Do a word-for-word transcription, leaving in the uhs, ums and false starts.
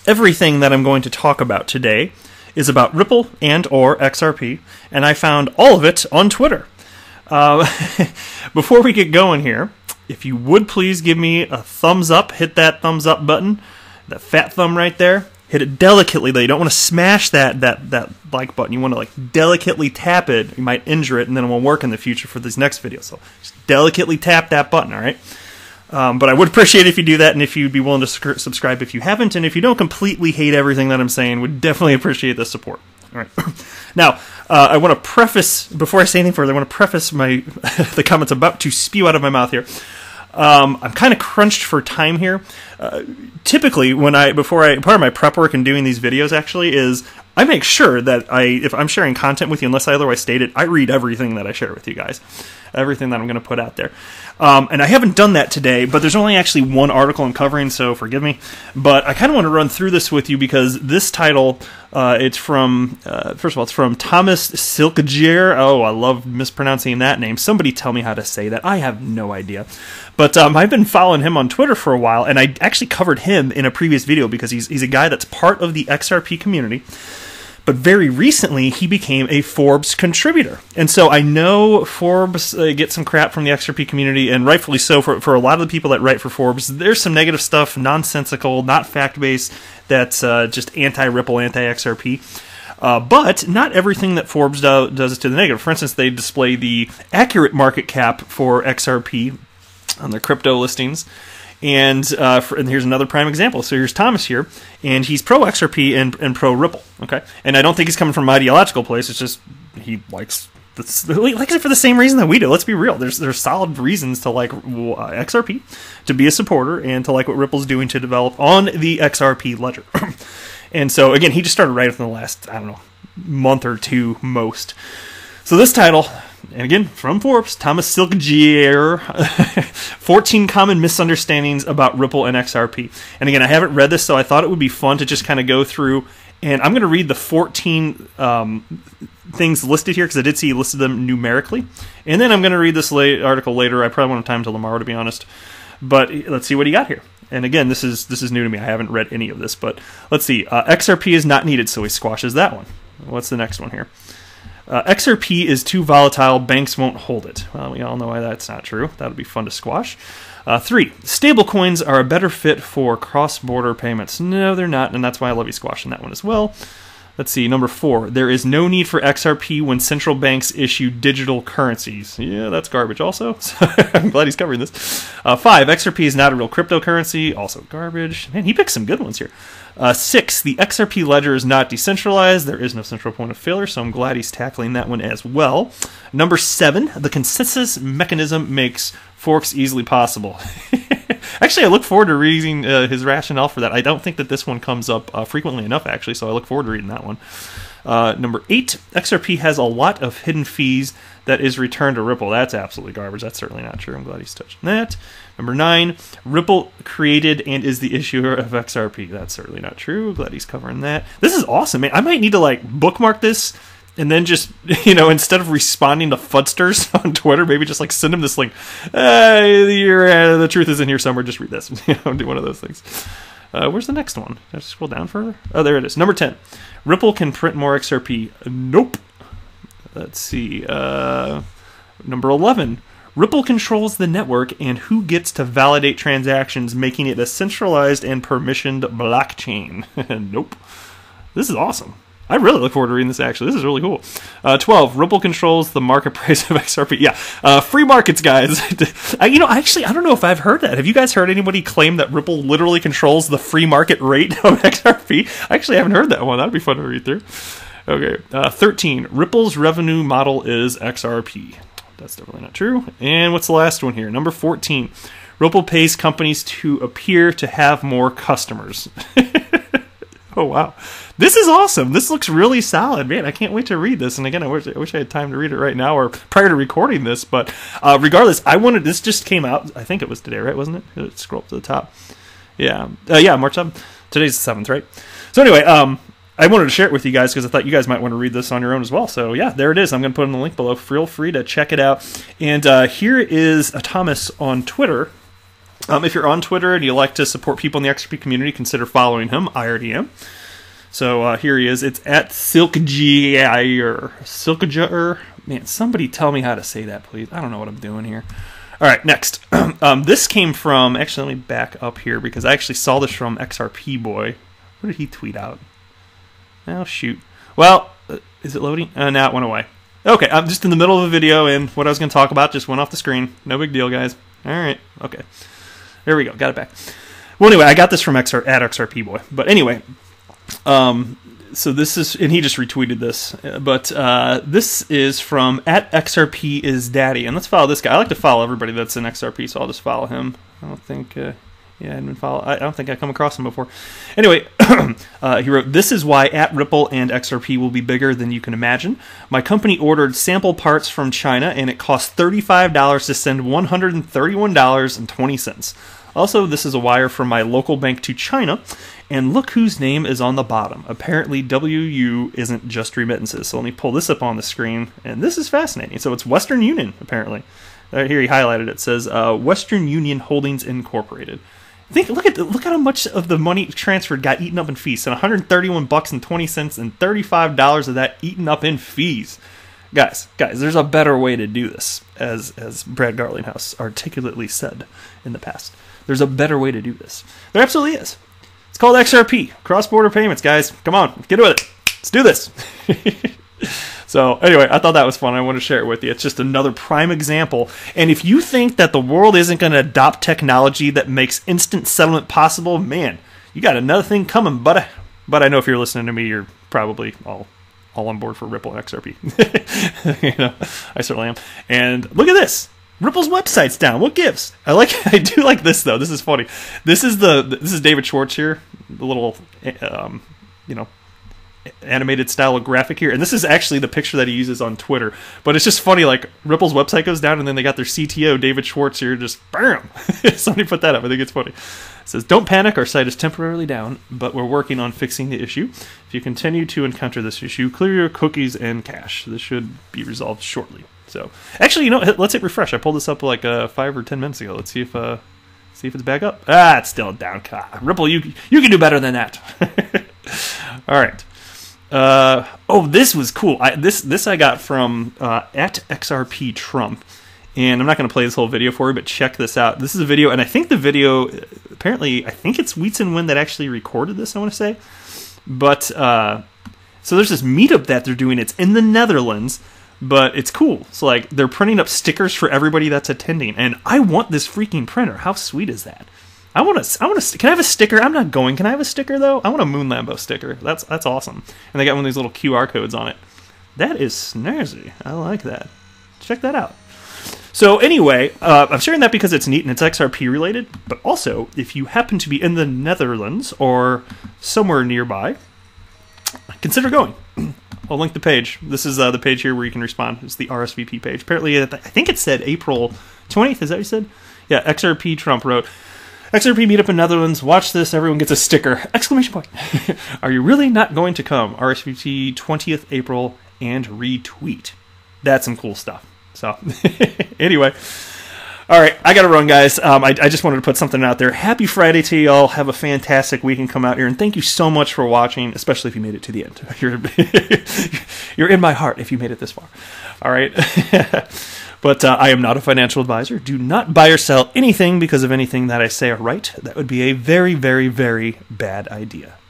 everything that I'm going to talk about today is about Ripple and or X R P, and I found all of it on Twitter. Uh, before we get going here, if you would please give me a thumbs up, hit that thumbs up button, that fat thumb right there. Hit it delicately, though. You don't want to smash that that that like button. You want to like delicately tap it. You might injure it, and then it won't work in the future for this next video. So just delicately tap that button, all right? Um, but I would appreciate it if you do that, and if you'd be willing to subscribe if you haven't, and if you don't completely hate everything that I'm saying, would definitely appreciate the support. All right. Now, uh, I want to preface, before I say anything further, I want to preface my the comments about to spew out of my mouth here. Um, I'm kind of crunched for time here. Uh, typically, when I before I part of my prep work in doing these videos actually is I make sure that I if I'm sharing content with you, unless I otherwise state it, I read everything that I share with you guys, everything that I'm going to put out there. Um, and I haven't done that today, but there's only actually one article I'm covering, so forgive me. But I kind of want to run through this with you because this title, uh, it's from, uh, first of all, it's from Thomas Silkgier. Oh, I love mispronouncing that name. Somebody tell me how to say that. I have no idea. But um, I've been following him on Twitter for a while, and I actually covered him in a previous video because he's, he's a guy that's part of the X R P community. But very recently, he became a Forbes contributor. And so I know Forbes uh, gets some crap from the X R P community, and rightfully so for, for a lot of the people that write for Forbes. There's some negative stuff, nonsensical, not fact-based, that's uh, just anti-Ripple, anti-X R P. Uh, but not everything that Forbes do, does is to the negative. For instance, they display the accurate market cap for X R P on their crypto listings. And, uh, for, and here's another prime example. So here's Thomas here, and he's pro-X R P and, and pro-Ripple, okay? And I don't think he's coming from an ideological place. It's just he likes this, he likes it for the same reason that we do. Let's be real. There's there's solid reasons to like uh, X R P, to be a supporter, and to like what Ripple's doing to develop on the X R P ledger. And so, again, he just started right within the last, I don't know, month or two most. So this title, and again, from Forbes, Thomas Silkgier, fourteen Common Misunderstandings about Ripple and X R P. And again, I haven't read this, so I thought it would be fun to just kind of go through, and I'm going to read the fourteen um, things listed here, because I did see he listed them numerically. And then I'm going to read this late article later. I probably won't have time till tomorrow, to be honest. But let's see what he got here. And again, this is this is new to me. I haven't read any of this, but let's see. Uh, X R P is not needed, so he squashes that one. What's the next one here? Uh, X R P is too volatile, banks won't hold it. Well, we all know why that's not true. That would be fun to squash. Uh, three, stablecoins are a better fit for cross-border payments. No, they're not, and that's why I love you squashing that one as well. Let's see, number four, there is no need for X R P when central banks issue digital currencies. Yeah, that's garbage also. So I'm glad he's covering this. Uh, five, X R P is not a real cryptocurrency. Also garbage. Man, he picked some good ones here. Uh, six, the X R P ledger is not decentralized. There is no central point of failure, so I'm glad he's tackling that one as well. Number seven, the consensus mechanism makes forks easily possible. Actually, I look forward to reading uh, his rationale for that. I don't think that this one comes up uh, frequently enough, actually, so I look forward to reading that one. Uh, number eight, X R P has a lot of hidden fees that is returned to Ripple. That's absolutely garbage. That's certainly not true. I'm glad he's touching that. Number nine, Ripple created and is the issuer of X R P. That's certainly not true. Glad he's covering that. This is awesome, man. I might need to like bookmark this and then just, you know, instead of responding to Fudsters on Twitter, maybe just like send him this link. Uh, you're, uh, the truth is in here somewhere. Just read this. You know, do one of those things. Uh, where's the next one? Did I scroll down further? Oh, there it is. Number ten. Ripple can print more X R P. Nope. Let's see. Uh, number eleven. Ripple controls the network and who gets to validate transactions, making it a centralized and permissioned blockchain. Nope. This is awesome. I really look forward to reading this, actually. This is really cool. Uh, twelve, Ripple controls the market price of X R P. Yeah, uh, free markets, guys. I, you know, actually, I don't know if I've heard that. Have you guys heard anybody claim that Ripple literally controls the free market rate of X R P? I actually haven't heard that one. That'd be fun to read through. Okay, uh, thirteen, Ripple's revenue model is X R P. That's definitely not true. And what's the last one here? Number fourteen, Ripple pays companies to appear to have more customers. Oh, wow. This is awesome. This looks really solid. Man, I can't wait to read this. And again, I wish, I wish I had time to read it right now or prior to recording this. But uh, regardless, I wanted, this just came out, I think it was today, right? Wasn't it? Let's scroll up to the top. Yeah. Uh, yeah, March seventh. Today's the seventh, right? So anyway, um, I wanted to share it with you guys because I thought you guys might want to read this on your own as well. So yeah, there it is. I'm going to put in the link below. Feel free to check it out. And uh, here is a Thomas on Twitter. Um, if you're on Twitter and you like to support people in the X R P community, consider following him. I already am. So uh, here he is. It's at Silkjaer. Silkjaer. Man, somebody tell me how to say that, please. I don't know what I'm doing here. All right, next. um, this came from... Actually, let me back up here because I actually saw this from X R P Boy. What did he tweet out? Oh, shoot. Well, uh, is it loading? Uh, now it went away. Okay, I'm just in the middle of a video, and what I was going to talk about just went off the screen. No big deal, guys. All right, okay. There we go, got it back. Well, anyway, I got this from X R, at X R P Boy. But anyway, um, so this is, and he just retweeted this, but uh, this is from at X R P is Daddy. And let's follow this guy. I like to follow everybody that's in X R P, so I'll just follow him. I don't think... Uh, Yeah, I didn't follow. I don't think I come across him before. Anyway, uh, he wrote, "This is why at Ripple and X R P will be bigger than you can imagine. My company ordered sample parts from China, and it cost thirty-five dollars to send one hundred thirty-one dollars and twenty cents. Also, this is a wire from my local bank to China, and look whose name is on the bottom. Apparently, W U isn't just remittances. So let me pull this up on the screen, and this is fascinating. So it's Western Union, apparently. Right here he highlighted it. It says uh, Western Union Holdings Incorporated. Think, look at the, look at how much of the money transferred got eaten up in fees. So one hundred thirty-one bucks and twenty cents, and thirty-five dollars of that eaten up in fees. Guys, guys, there's a better way to do this, as as Brad Garlinghouse articulately said in the past. There's a better way to do this. There absolutely is. It's called X R P, cross-border payments, guys. Come on, get with it. Let's do this. So anyway, I thought that was fun. I want to share it with you. It's just another prime example. And if you think that the world isn't going to adopt technology that makes instant settlement possible, man, you got another thing coming. But I, but I know if you're listening to me, you're probably all all on board for Ripple and X R P. You know, I certainly am. And look at this. Ripple's website's down. What gives? I like. I do like this though. This is funny. This is the. This is David Schwartz here. The little, um, you know, animated style of graphic here, and this is actually the picture that he uses on Twitter. But it's just funny, like Ripple's website goes down, and then they got their C T O David Schwartz here, just bam. Somebody put that up. I think it's funny. It says, "Don't panic, our site is temporarily down, but we're working on fixing the issue. If you continue to encounter this issue, clear your cookies and cache. This should be resolved shortly." So actually, you know, let's hit refresh. I pulled this up like uh, five or ten minutes ago. Let's see if uh, see if it's back up. Ah, it's still down. God, Ripple, you you can do better than that. All right. Uh, oh, this was cool. I, this this I got from uh, at X R P Trump, and I'm not going to play this whole video for you, but check this out. This is a video, and I think the video, apparently, I think it's Wheats and Win that actually recorded this, I want to say. But, uh, so there's this meetup that they're doing. It's in the Netherlands, but it's cool. So, like, they're printing up stickers for everybody that's attending, and I want this freaking printer. How sweet is that? I want to. I want to. Can I have a sticker? I'm not going. Can I have a sticker though? I want a Moon Lambo sticker. That's that's awesome. And they got one of these little Q R codes on it. That is snazzy. I like that. Check that out. So anyway, uh, I'm sharing that because it's neat and it's X R P related. But also, if you happen to be in the Netherlands or somewhere nearby, consider going. I'll link the page. This is uh, the page here where you can respond. It's the R S V P page. Apparently, I think it said April twentieth. Is that what you said? Yeah. X R P Trump wrote, X R P meetup in Netherlands. Watch this. Everyone gets a sticker. Exclamation point. Are you really not going to come? R S V P twentieth April and retweet. That's some cool stuff. So anyway. All right. I got to run, guys. Um, I, I just wanted to put something out there. Happy Friday to y'all. Have a fantastic week and come out here. And thank you so much for watching, especially if you made it to the end. You're, you're in my heart if you made it this far. All right. But uh, I am not a financial advisor. Do not buy or sell anything because of anything that I say or write. That would be a very, very, very bad idea.